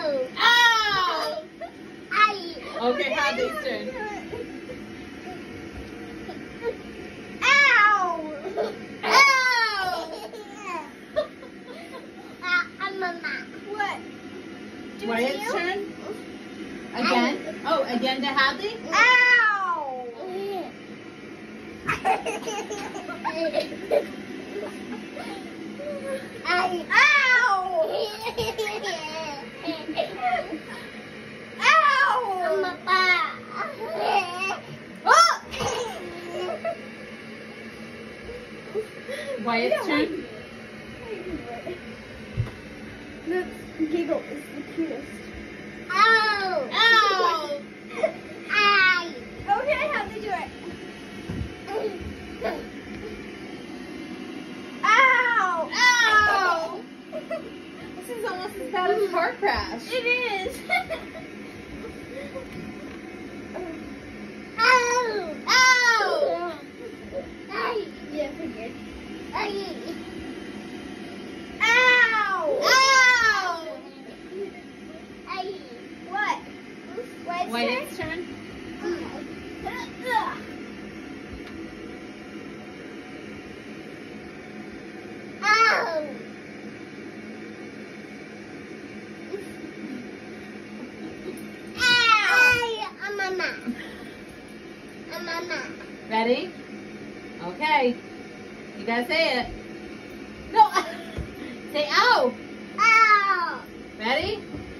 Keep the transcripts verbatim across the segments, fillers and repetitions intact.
Ow! Ow! Ow! Okay, Hadley's turn. Ow! Ow! Uh, I'm Mama. What? Do Wyatt's you? turn. Again? Oh, again to Hadley? Ow! Ow! Ow! Mama. Oh! Wyatt's turn. Look, Giggle is the cutest. Ow! Ow! Ow! Okay, how to do it? Ow! Ow! This is almost as bad as a car crash. It is. Ow! Ow! Ay! Yeah, figured. Ay! Ow! Ow! Ay! What? What's Wyatt's turn. Ugh. Ow! Ow! I'm Mama. I'm Mama. Ready? Okay. You gotta say it. No. Say ow. Ow! Ready?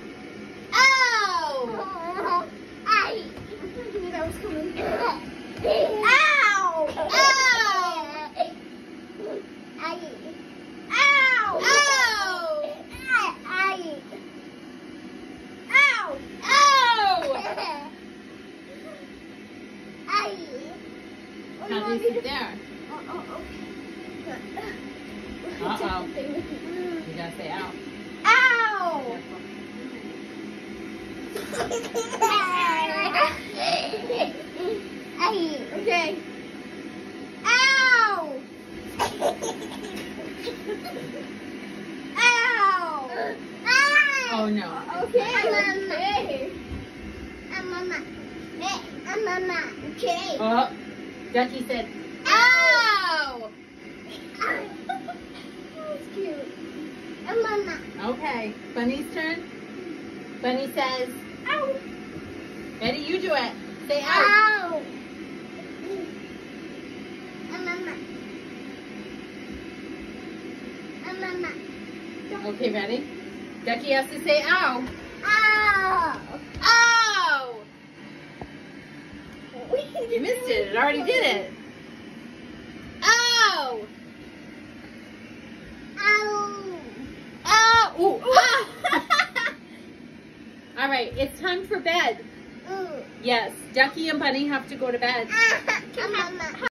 Ow! Ay! That was coming. Ow! Ow! Ay! Ow! Ow! Ay! Ow! Ow! Ay! What do you How do want you me to sit there? Oh, oh, okay. Uh-oh. You gotta say ow. Ow! Ay! Okay. Ow! Ow! Ow! Oh no. Okay. I'm Mama. I'm Mama. Hey, I'm Mama. Okay. Oh, Ducky said ow! That was cute. I'm Mama. Okay, Bunny's turn. Bunny says, Ow! Ready, you do it. Say ow. Ow! I'm Mama. I'm Mama. Okay, ready? Ducky has to say ow. Ow! Ow! You missed it. It already did it. Ow! Ow! Ow! Ooh. Ah! All right, it's time for bed. Ooh. Yes, Ducky and Bunny have to go to bed. I'm Mama.